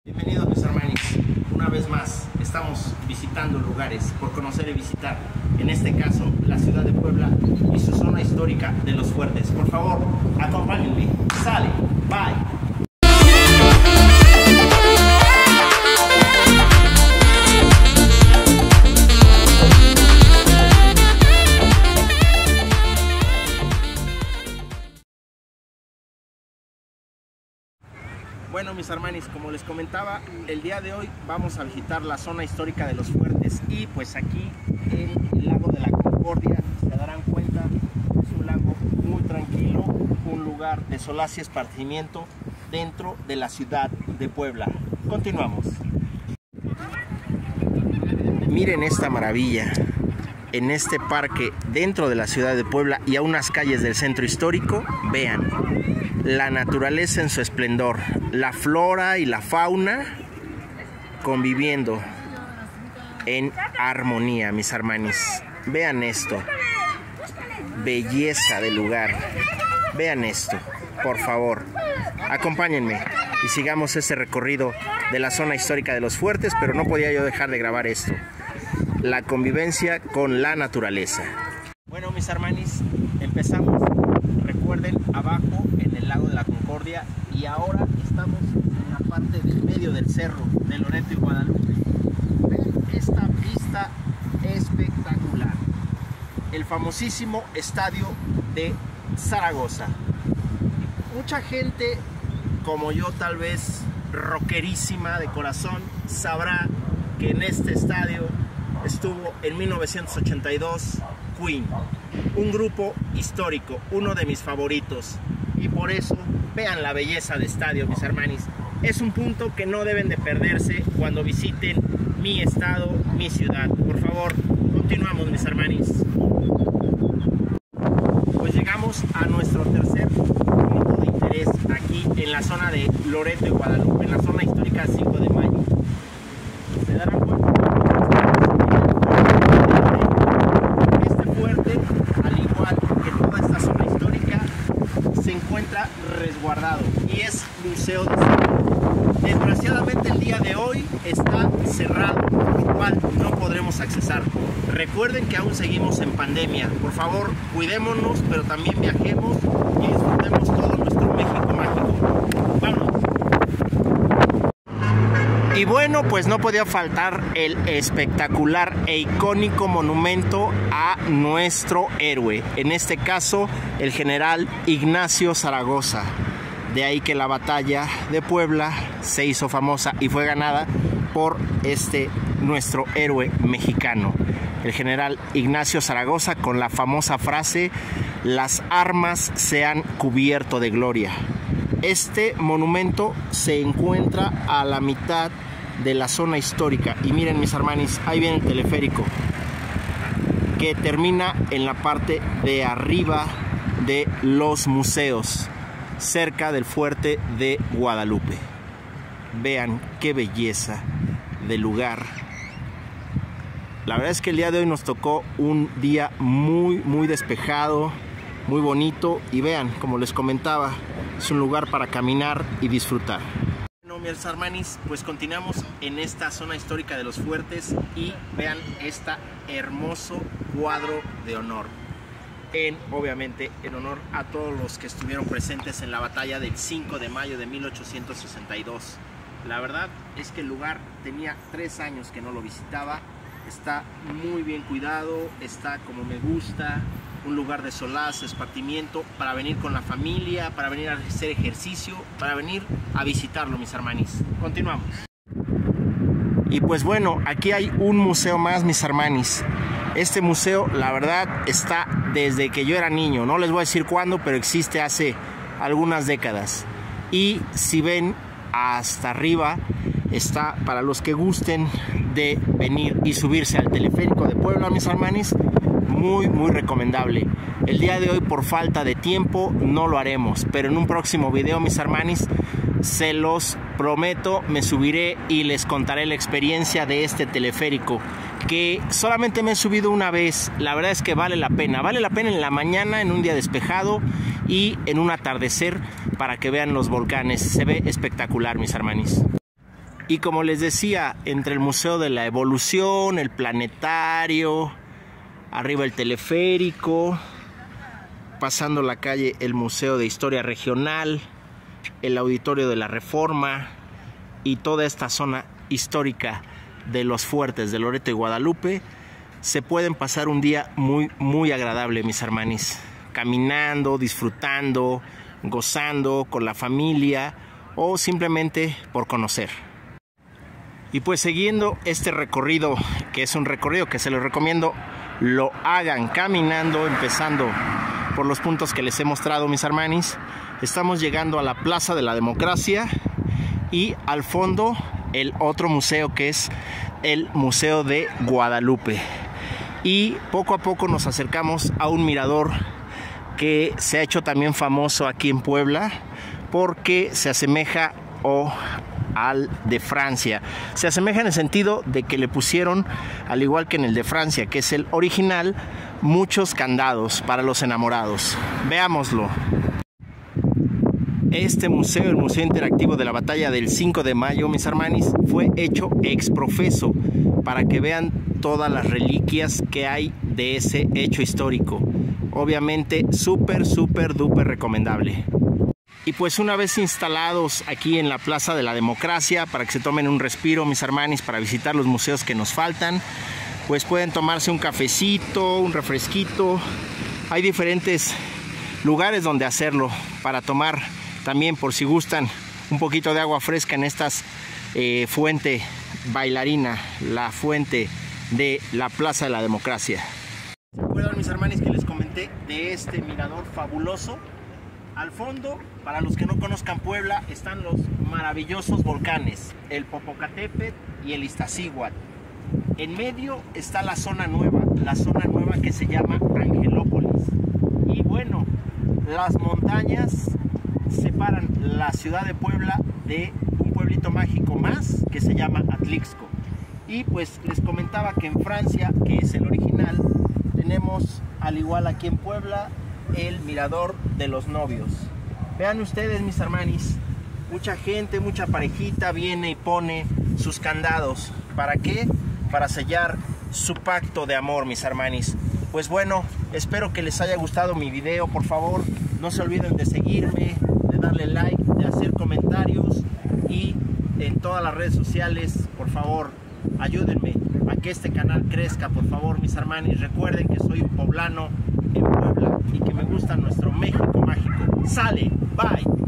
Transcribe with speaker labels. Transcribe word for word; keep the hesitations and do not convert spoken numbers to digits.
Speaker 1: Bienvenidos mis hermanos, una vez más estamos visitando lugares por conocer y visitar, en este caso la ciudad de Puebla y su zona histórica de Los Fuertes. Por favor, acompáñenme, sale, bye. Bueno mis hermanos, como les comentaba, el día de hoy vamos a visitar la zona histórica de Los Fuertes y pues aquí en el lago de la Concordia, se darán cuenta, es un lago muy tranquilo, un lugar de solaz y esparcimiento dentro de la ciudad de Puebla. Continuamos. Miren esta maravilla, en este parque dentro de la ciudad de Puebla y a unas calles del centro histórico, vean la naturaleza en su esplendor, la flora y la fauna conviviendo en armonía, mis hermanos. Vean esto, belleza del lugar, vean esto, por favor, acompáñenme y sigamos ese recorrido de la zona histórica de Los Fuertes, pero no podía yo dejar de grabar esto, la convivencia con la naturaleza. Bueno mis hermanos, empezamos, recuerden, abajo en el lago de la Concordia y ahora estamos en la parte del medio del cerro de Loreto y Guadalupe. Ven esta vista espectacular, el famosísimo estadio de Zaragoza. Mucha gente como yo, tal vez rockerísima de corazón, sabrá que en este estadio estuvo en mil novecientos ochenta y dos Queen, un grupo histórico, uno de mis favoritos, y por eso vean la belleza de estadio, mis hermanos. Es un punto que no deben de perderse cuando visiten mi estado, mi ciudad. Por favor, continuamos, mis hermanos. Pues llegamos a nuestro tercer punto de interés aquí en la zona de Loreto y Guadalupe, en la zona histórica cinco de mayo. Se darán cuenta que este fuerte, al igual que toda esta zona histórica, se encuentra resguardado y es museo de historia. Desgraciadamente el día de hoy está cerrado, por lo cual no podremos accesar. Recuerden que aún seguimos en pandemia. Por favor, cuidémonos, pero también viajemos y disfrutemos todo nuestro México mágico. ¡Vámonos! Y bueno, pues no podía faltar el espectacular e icónico monumento a nuestro héroe, en este caso el general Ignacio Zaragoza. De ahí que la batalla de Puebla se hizo famosa y fue ganada por este nuestro héroe mexicano, el general Ignacio Zaragoza, con la famosa frase: las armas se han cubierto de gloria. Este monumento se encuentra a la mitad de la zona histórica y miren mis hermanos, ahí viene el teleférico que termina en la parte de arriba de los museos, cerca del fuerte de Guadalupe. Vean qué belleza de lugar. La verdad es que el día de hoy nos tocó un día muy muy despejado, muy bonito, y vean, como les comentaba, es un lugar para caminar y disfrutar. Bueno, mis hermanos, pues continuamos en esta zona histórica de Los Fuertes y vean este hermoso cuadro de honor, en, obviamente, en honor a todos los que estuvieron presentes en la batalla del cinco de mayo de mil ochocientos sesenta y dos. La verdad es que el lugar tenía tres años que no lo visitaba. Está muy bien cuidado, está como me gusta, un lugar de solaz, esparcimiento, para venir con la familia, para venir a hacer ejercicio, para venir a visitarlo, mis hermanos. Continuamos. Y pues bueno, aquí hay un museo más, mis hermanos. Este museo, la verdad, está desde que yo era niño. No les voy a decir cuándo, pero existe hace algunas décadas. Y si ven hasta arriba, está para los que gusten de venir y subirse al teleférico de Puebla, mis hermanos, muy muy recomendable. El día de hoy, por falta de tiempo, no lo haremos, pero en un próximo video, mis hermanos, se los prometo, me subiré y les contaré la experiencia de este teleférico, que solamente me he subido una vez. La verdad es que vale la pena, vale la pena en la mañana, en un día despejado y en un atardecer, para que vean los volcanes. Se ve espectacular, mis hermanos. Y como les decía, entre el Museo de la Evolución, el Planetario, arriba el teleférico, pasando la calle el Museo de Historia Regional, el Auditorio de la Reforma y toda esta zona histórica de los fuertes de Loreto y Guadalupe, se pueden pasar un día muy, muy agradable, mis hermanis, caminando, disfrutando, gozando con la familia o simplemente por conocer. Y pues siguiendo este recorrido, que es un recorrido que se los recomiendo, lo hagan caminando, empezando por los puntos que les he mostrado, mis hermanis. Estamos llegando a la Plaza de la Democracia y al fondo el otro museo, que es el Museo de Guadalupe. Y poco a poco nos acercamos a un mirador que se ha hecho también famoso aquí en Puebla porque se asemeja o al de Francia. Se asemeja en el sentido de que le pusieron, al igual que en el de Francia, que es el original, muchos candados para los enamorados. Veámoslo. Este museo, el Museo Interactivo de la Batalla del cinco de mayo, mis hermanis, fue hecho ex profeso para que vean todas las reliquias que hay de ese hecho histórico. Obviamente, súper, súper, duper recomendable. Y pues una vez instalados aquí en la Plaza de la Democracia, para que se tomen un respiro, mis hermanis, para visitar los museos que nos faltan, pues pueden tomarse un cafecito, un refresquito. Hay diferentes lugares donde hacerlo, para tomar también, por si gustan, un poquito de agua fresca en estas eh, fuente bailarina, la fuente de la Plaza de la Democracia. ¿Se acuerdan, mis hermanis, que les comenté de este mirador fabuloso? Al fondo, para los que no conozcan Puebla, están los maravillosos volcanes, el Popocatépetl y el Iztaccíhuatl. En medio está la zona nueva, la zona nueva que se llama Angelópolis. Y bueno, las montañas separan la ciudad de Puebla de un pueblito mágico más que se llama Atlixco. Y pues les comentaba que en Francia, que es el original, tenemos, al igual aquí en Puebla, el Mirador de los Novios. Vean ustedes, mis hermanis, mucha gente, mucha parejita viene y pone sus candados. ¿Para qué? Para sellar su pacto de amor, mis hermanis. Pues bueno, espero que les haya gustado mi video. Por favor, no se olviden de seguirme, de darle like, de hacer comentarios, y en todas las redes sociales, por favor, ayúdenme a que este canal crezca, por favor, mis hermanis. Recuerden que soy un poblano en Puebla y que me gusta nuestro México mágico. Sale, bye.